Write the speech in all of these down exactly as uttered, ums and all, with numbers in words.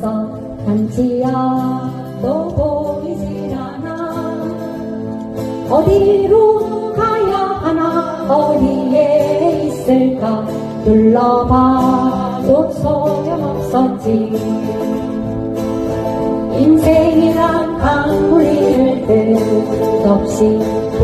한치야 또 보이질 않아. 어디로 가야 하나 어디에 있을까 둘러봐도 소용없었지. 인생이란 강물리를 끝없이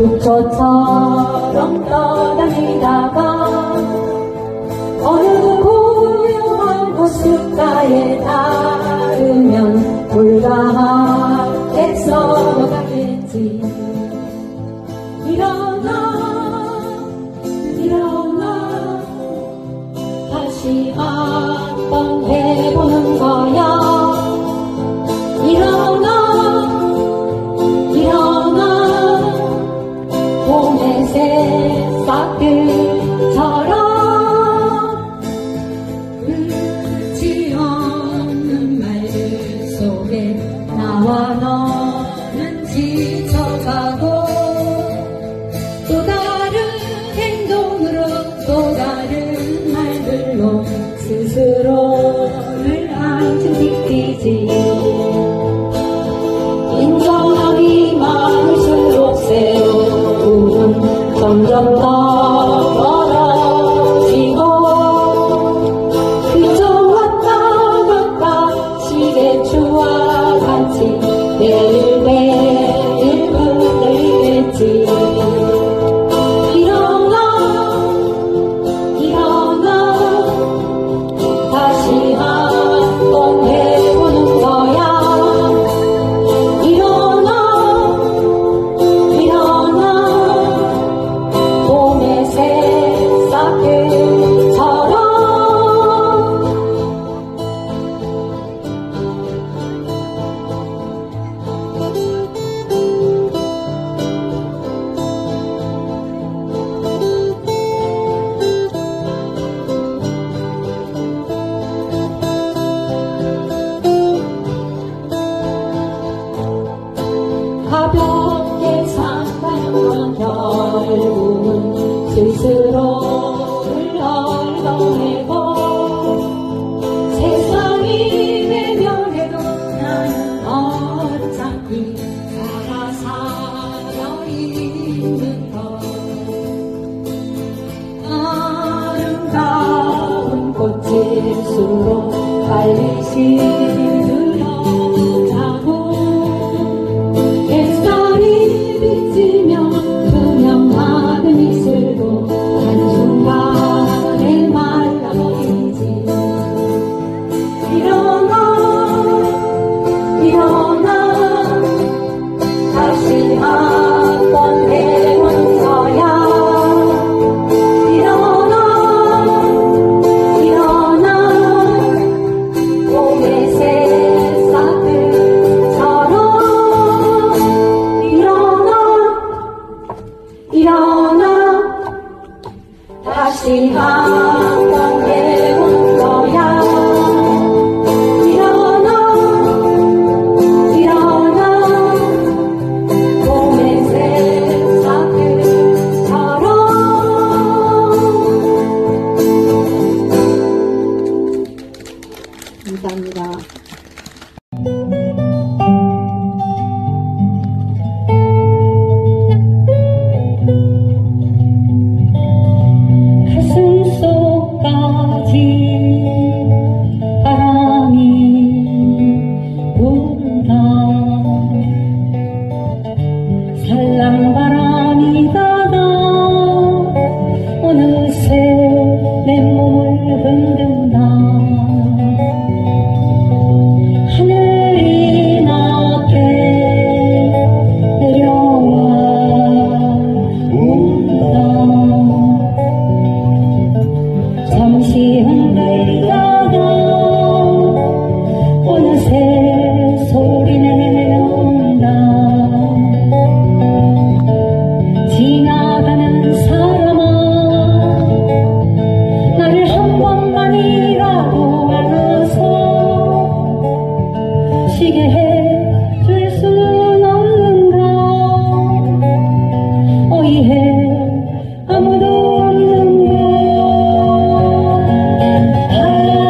부초처럼 떠다니다가 어느 고요한 호숫가에 닿으면 불가하게 썩어가겠지. 일어나 일어나 다시 한번 해보는 거야. 일어나 일어나 봄의 새싹들처럼 끝이 없는 말들 속에 나와 너는 지쳐가고 또 다른 행동으로 또 다른 말들로 스스로를 안심시키지. 인정하기 많을수록 세우는 점점 더 멀어지고 그저 왔다 갔다 시계추와 같이 매일 매일 흔들리겠지. 일어나 일어나 다시 한번 해보는 거야. 가볍게 산다는 건 결국은 스스로를 얽어내고 세상이 외면해도 나는 어차피 살아 살아 있는 것. 아름다운 꽃일수록 빨리 시들어가고 햇살이 비치면 투명하던 이슬도 한순간에 말라버리지. 일어나 일어나 다시 한번 해보는 거야. 일어나 일어나 봄의 새싹들처럼 일어나 다시 한번 해보는 거야. 일어나 일어나 봄의 새싹들처럼. 감사합니다. 살랑바람이 다가 어느새 내 몸을 흔든다. 하늘이 낮게 내려와 온다. 잠시 흔들다가 어느새 소리 내온다. 지나가는 사람아 나를 한 번만이라도 안아서 쉬게 해줄 순 없는가. 어이해 아무도 없는가.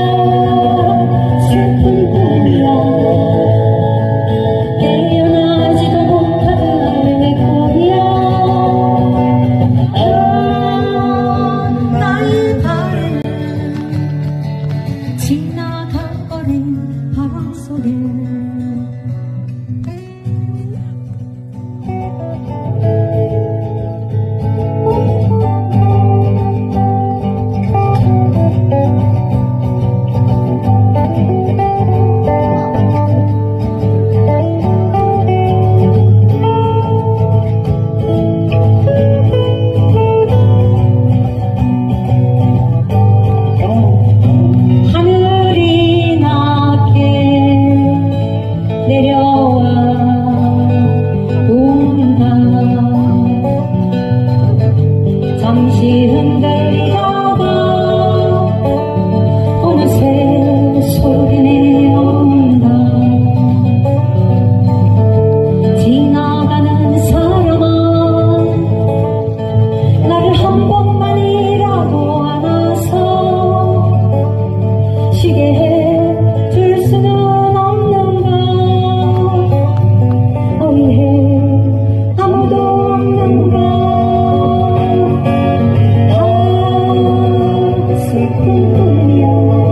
꿈이야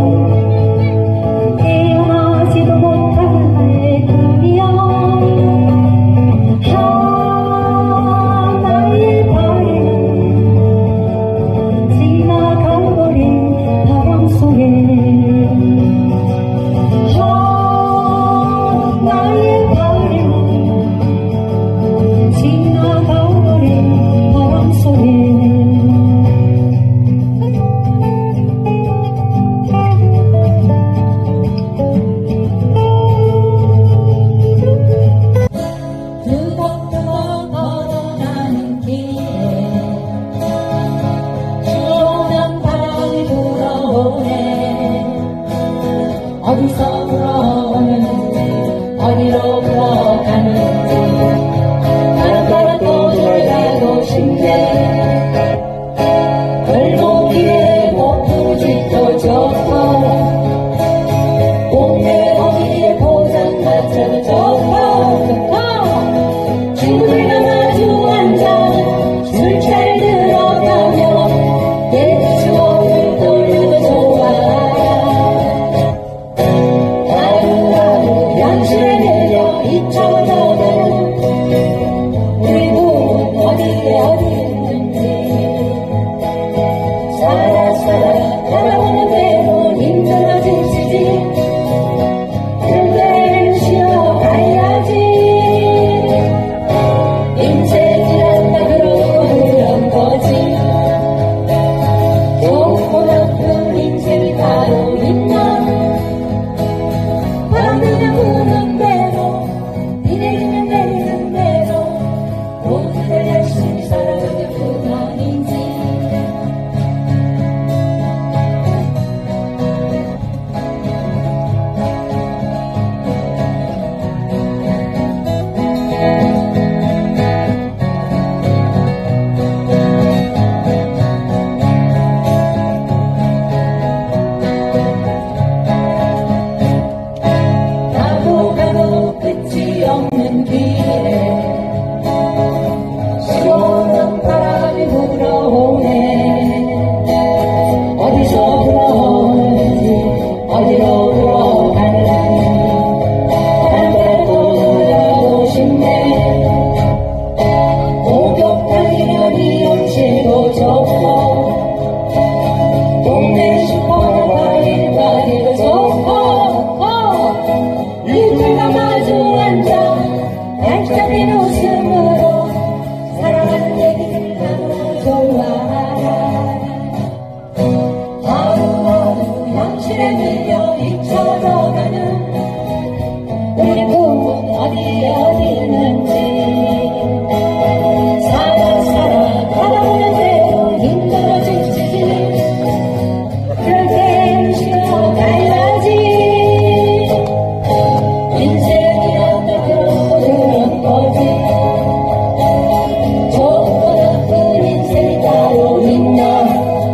깨어나지도 못할 나의 꿈이야 하나의 바램은 지나가버린 바람 속에 하나의 바램은 지나가버린 바람 속에 두벅두벅 걸어가는 길에 시원한 바람이 불어오네. 어디서 불어오는지 어디로 불어가는지 나는 따라 떠돌아가고 싶네. 골목길에 목부짓도 좋고 동네 어디에 포장마차도 좋고 친구들과 마주 앉아 술차를 들어가며 옛 추억을 떠올려도 좋아. 하루하루 양심에 내려 잊혀져가는 우리 부부는 어디에 어디 있는지 살아 살아 살아오는 대로 힘들어지시지 그럴 때는 쉬어가야지. 인생이란다 그러고 그런 거지. 좋고 나쁜 인생이 따로 있나. 바람 그냥 부는 대로 비 내리면 내리는 대로 모두들 열심히 살아가면 그만이지. 가고 가도 끝이 없는 길에 시원한 바람이 불어오네. 어디서 불어오는지 어디로 불어가는지 난 때도 놀라고 싶네. 목욕탕이면 이용실도 좋고 동네 슈퍼나 과일 가게도 좋고 이들과 마주 앉아 얄짤린 웃음으로 사랑하는 얘기들 나누어 좋아. 하루하루 양실에 밀려 잊혀져가는 우리 부부는 어디에 어디 있는지 살아 살아 살아오는 대로 힘들어지시지 그럴 땐 쉬어가야지. 인생이란다 그러고 그런 거지. 좋고 나쁜 인생이 따로 있나.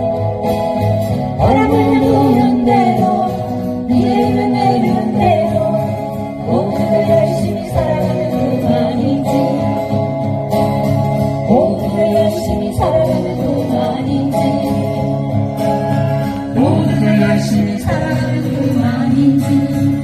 바람을 부는 대로 비 내리면 내리는 대로 모두들 열심히 살아가면 그만이지. 모두들 열심히 살아가면 그만이지. 모두들 열심히 살아가면 그만이지.